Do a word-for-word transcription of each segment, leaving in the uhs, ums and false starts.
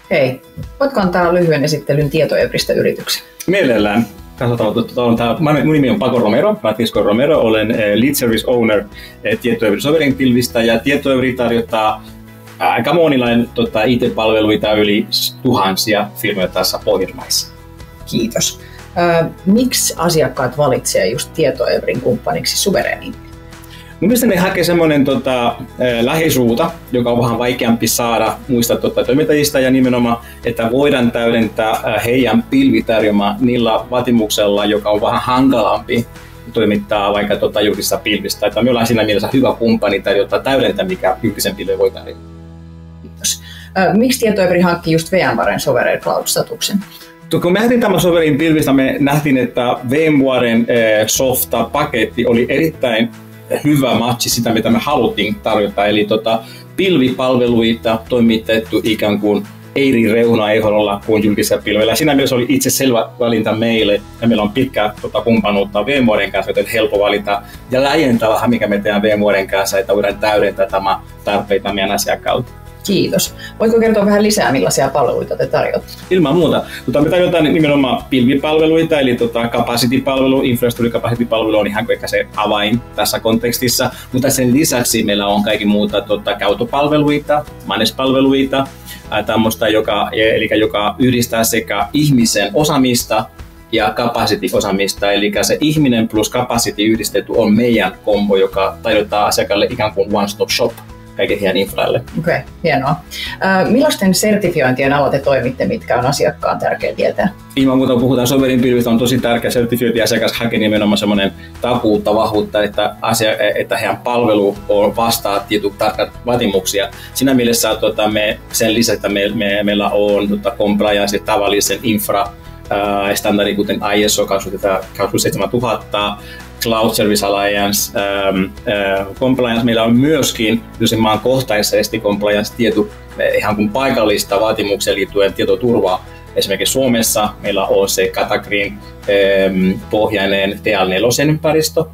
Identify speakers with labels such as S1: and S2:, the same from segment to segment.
S1: Hei, voitko antaa lyhyen esittelyn TietoEvrystä yrityksen?
S2: Mielellään. Mun nimi on Paco Romero, Francisco Romero, olen Lead Service Owner TietoEvry Sovereign Cloudista ja TietoEvry tarjottaa aika monilainen tota, I T-palveluita yli tuhansia firmoja tässä Pohjoismaissa.
S1: Kiitos. Äh, miksi asiakkaat valitsevat just TietoEvryn kumppaniksi suvereeniin?
S2: Mun mielestä ne hakee semmoinen tota, lähisuuta, joka on vähän vaikeampi saada muista tota, toimittajista ja nimenomaan, että voidaan täydentää heidän pilvitarjoamaan niillä vaatimuksella, joka on vähän hankalampi toimittaa vaikka tota, julkisessa pilvistä. Että me ollaan siinä mielessä hyvä kumppani tarjota täydentää, mikä julkisen pilven voi tarjota.
S1: Kiitos. Äh, miksi TietoEvry hankki just VMwaren Sovereign Cloud-statuksen?
S2: Kun me nähtiin tämän Sovereign pilvistä, me nähtiin, että VMwaren softa-paketti oli erittäin hyvä matchi sitä, mitä me haluttiin tarjota. Eli tota, pilvipalveluita toimitettu ikään kuin eri reunaehdolla kuin julkisella pilvellä. Siinä mielessä oli itse selvä valinta meille, ja meillä on pitkä tota, kumppanuutta VMwaren kanssa, joten helppo valita ja läjentää vähän, mikä me tehdään VMwaren kanssa, että voidaan täydentää tämä tarpeita meidän asiakkaalta. Kiitos.
S1: Voitko kertoa vähän lisää, millaisia palveluita te tarjoatte?
S2: Ilman muuta. Mutta me tarjotaan nimenomaan pilvipalveluita, eli tota capacity-palvelu, infrastructure capacity-palvelu on ihan ehkä se avain tässä kontekstissa. Mutta sen lisäksi meillä on kaikki muuta tota, käyttöpalveluita, managed-palveluita, tämmöistä, joka, eli joka yhdistää sekä ihmisen osaamista ja capacity-osaamista, eli se ihminen plus capacity yhdistetty on meidän kombo, joka tarjotaan asiakkaalle ikään kuin one-stop shop kaiken heidän infralle.
S1: Okei, okay, hienoa. Äh, millaisten sertifiointien alla te toimitte, mitkä on asiakkaan tärkeä tietää?
S2: Ilman muuta, kun puhutaan Sovereign pilvistä, on tosi tärkeä sertifiointi ja asiakas hakee nimenomaan semmoinen takuutta, vahvuutta, että, asia, että heidän palvelu on vastaa tietyn tarkat vaatimuksia. Siinä mielessä tota, me, sen lisäksi, että me, me, meillä on tota, compliance tavallisen infra Uh, standardi kuten I S O kaksituhattaseitsemäntuhatta, Cloud Service Alliance, um, uh, compliance. Meillä on myöskin maankohtaisesti compliance tieto ihan kuin paikallista vaatimuksia liittyen tietoturvaa. Esimerkiksi Suomessa meillä on se Categorin um, pohjainen T L neljä ympäristö,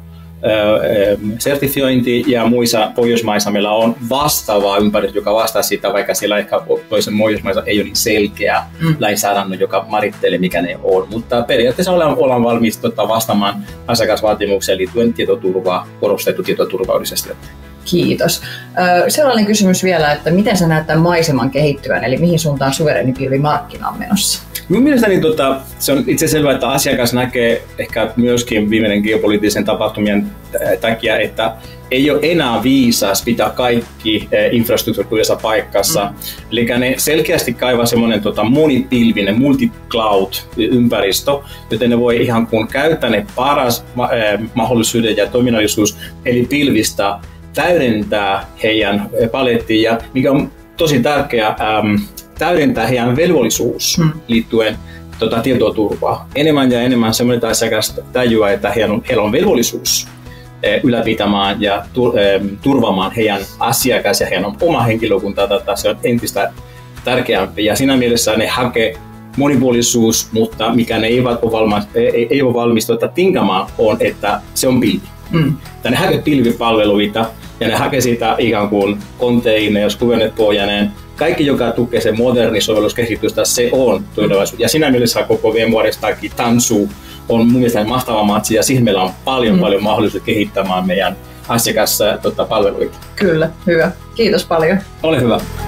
S2: sertifiointi ja muissa Pohjoismaissa meillä on vastaava ympäristö, joka vastaa sitä, vaikka siellä ehkä toisen Pohjoismaissa ei ole niin selkeä mm. lainsäädännö, joka määrittelee mikä ne on, mutta periaatteessa ollaan, ollaan valmis tota, vastaamaan asiakasvaatimukseen liittyen tietoturvaa, korostettu tietoturvallisesti.
S1: Kiitos. Sellainen kysymys vielä, että miten sä näet tämän maiseman kehittyvän, eli mihin suuntaan suvereeni pilvi markkina on menossa?
S2: Minun mielestäni tota, se on itse selvää, että asiakas näkee ehkä myöskin viimeinen geopoliittisen tapahtumien takia, että ei ole enää viisas pitää kaikki infrastruktuurissa paikassa. Mm. Eli ne selkeästi kaivaa semmoinen tota, monipilvinen multi-cloud-ympäristö, joten ne voi ihan kun käyttää ne paras eh, mahdollisuudet ja toiminnallisuus, eli pilvistä täydentää heidän palettiin, ja mikä on tosi tärkeää, ähm, täydentää heidän velvollisuus hmm. liittyen tota, tietoturvaa. Enemmän ja enemmän semmoinen asiakas tajuaa, että heillä on, heillä on velvollisuus eh, ylläpitämään ja tur, eh, turvaamaan heidän asiakas ja heidän oma henkilökuntaa. Tätä se on entistä tärkeämpi, ja siinä mielessä ne hakee monipuolisuus, mutta mikä ne eivät ole valmis, ei, ei ole valmis tuota, tinkamaan on, että se on pilvi. Mm. Ne hakee pilvipalveluita ja ne hakee sitä ikään kuin containers, kubernetes-pohjainen. Kaikki, joka tukee sen moderni sovelluskehitystä, se on tulevaisuus. Ja siinä mielessä koko VMwarestakin Tansu on mun mielestä mahtava matsi, ja siihen meillä on paljon, mm. paljon mahdollisuus kehittämään meidän asiakaspalveluita.
S1: Kyllä, hyvä. Kiitos paljon.
S2: Ole hyvä.